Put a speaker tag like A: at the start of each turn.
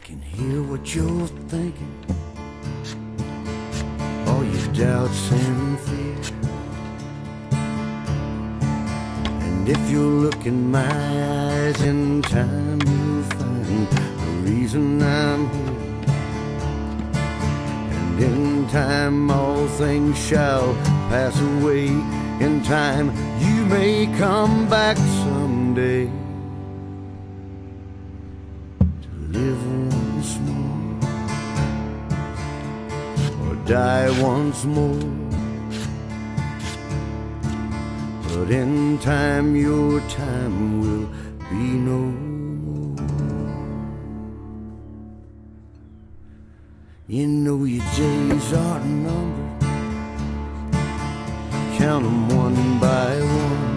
A: can hear what you're thinking, all your doubts and fears. And if you look in my eyes in time, you'll find the reason I'm here. And in time all things shall pass away. In time you may come back someday to live once more or die once more. But in time your time will be no more. You know your days are numbered, count them one by one.